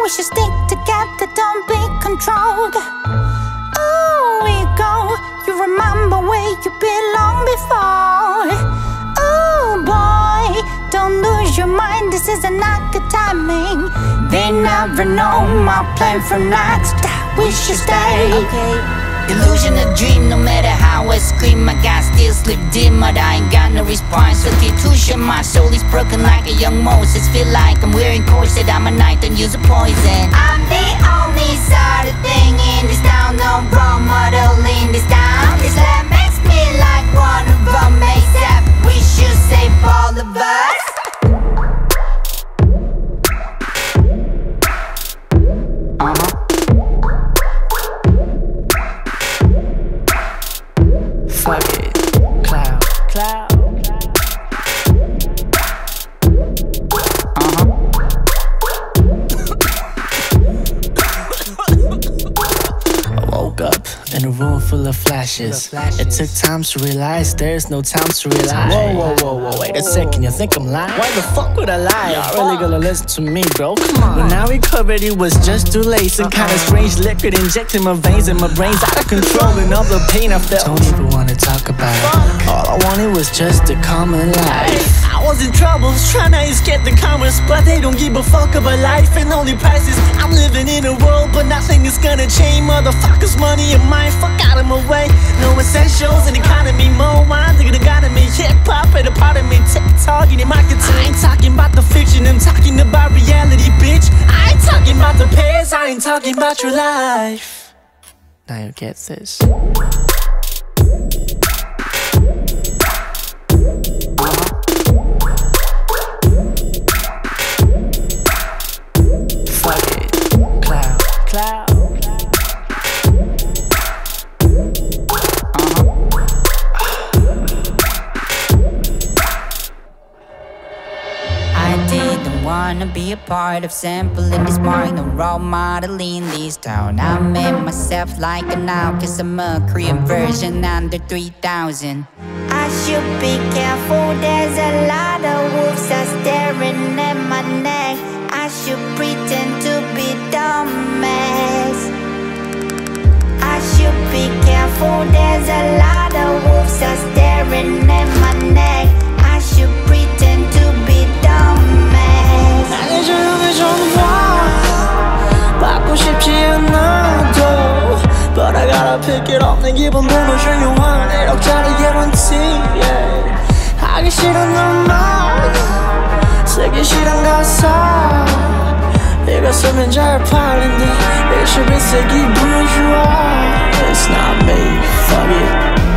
We should stick together, don't be controlled. Oh, we go. You remember where you belong before. Oh boy, don't lose your mind, this is not good timing. They never know my plan for next. We should stay. Illusion of dream, no matter how I scream, I got still sleep dim, but I ain't got no response. Substitution, my soul is broken like a young Moses. Feel like I'm wearing corset, I'm a knight, don't use a poison. I'm the only sort of thing in this town, no role model in this town. This land makes me like one of them, ASAP. We should save all of us. Fuck it, cloud. I woke up in a room full of flashes. It took time to realize there's no time to realize. Whoa, wait a second, you think I'm lying? Why the fuck would I lie? Y'all really gonna listen to me, bro? Come on. When I recovered, it was just too late. Some kind of strange liquid injecting my veins, and my brain's out of control. And all the pain I felt, don't even wanna talk about it. All I wanted was just a common life. I was in trouble, trying to escape the commerce, but they don't give a fuck about life and only prices. I'm living in a world, but nothing is gonna change. Motherfuckers, money and mine, fuck out of my way. No essentials in economy, more wine, thinking economy. Hip-hop at a part of me, TikTok, in the marketing. I ain't talking about the fiction, I'm talking about reality, bitch. I ain't talking about the past, I ain't talking about your life. Now you get this. Fuck it, cloud. I didn't wanna be a part of sampling this mark, no role model in this town. I made myself like an out, cause I'm a Korean version under 3,000. I should be careful, there's a lot of wolves are staring at my neck. I should pretend to be dumbass. I should be careful, there's a lot of wolves are staring at my neck. I should pretend to be dumbass. 나를 조용히 좀 봐, 받고 싶지 않아도 But I gotta pick it up, 내 기분 너무 중요한 1억짜리 guarantee, yeah. 하기 싫은 넌말 쓰기 싫은 가사 네가 쓰면 잘 팔린대 It should be 세기 bourgeois It's not me, fuck it